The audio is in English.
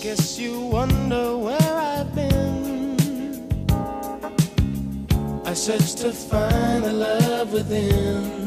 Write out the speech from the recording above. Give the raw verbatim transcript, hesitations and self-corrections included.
Guess you wonder where I've been. I searched to find the love within.